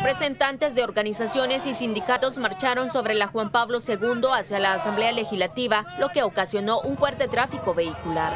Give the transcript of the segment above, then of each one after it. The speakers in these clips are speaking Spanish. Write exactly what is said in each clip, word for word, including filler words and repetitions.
Representantes de organizaciones y sindicatos marcharon sobre la Juan Pablo segundo hacia la Asamblea Legislativa, lo que ocasionó un fuerte tráfico vehicular.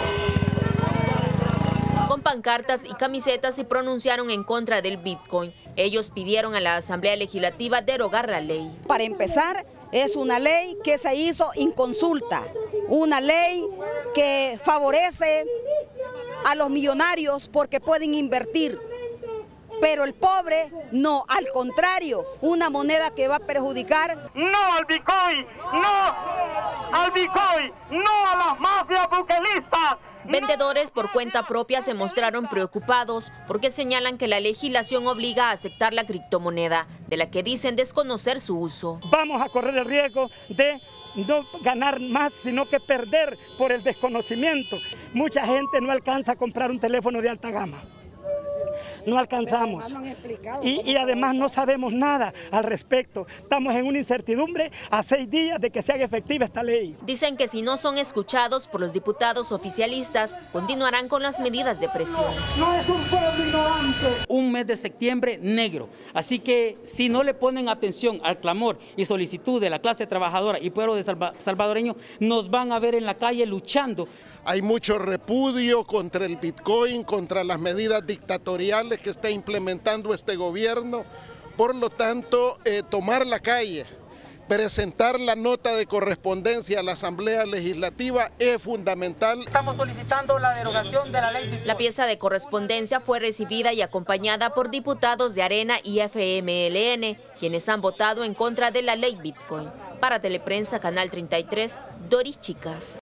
Con pancartas y camisetas se pronunciaron en contra del Bitcoin. Ellos pidieron a la Asamblea Legislativa derogar la ley. Para empezar, es una ley que se hizo inconsulta, una ley que favorece a los millonarios porque pueden invertir. Pero el pobre no, al contrario, una moneda que va a perjudicar. No al Bitcoin, no al Bitcoin, no a las mafias buquelistas. Vendedores por cuenta propia se mostraron preocupados porque señalan que la legislación obliga a aceptar la criptomoneda, de la que dicen desconocer su uso. Vamos a correr el riesgo de no ganar más, sino que perder por el desconocimiento. Mucha gente no alcanza a comprar un teléfono de alta gama. No alcanzamos y, y además no sabemos nada al respecto. Estamos en una incertidumbre a seis días de que se haga efectiva esta ley. Dicen que si no son escuchados por los diputados oficialistas, continuarán con las medidas de presión. No es un pueblo ignorante. Un mes de septiembre negro, así que si no le ponen atención al clamor y solicitud de la clase trabajadora y pueblo de Salva, salvadoreño, nos van a ver en la calle luchando. Hay mucho repudio contra el Bitcoin, contra las medidas dictatoriales que está implementando este gobierno. Por lo tanto, eh, tomar la calle, presentar la nota de correspondencia a la Asamblea Legislativa es fundamental. Estamos solicitando la derogación de la ley Bitcoin. La pieza de correspondencia fue recibida y acompañada por diputados de Arena y F M L N, quienes han votado en contra de la ley Bitcoin. Para Teleprensa, Canal treinta y tres, Doris Chicas.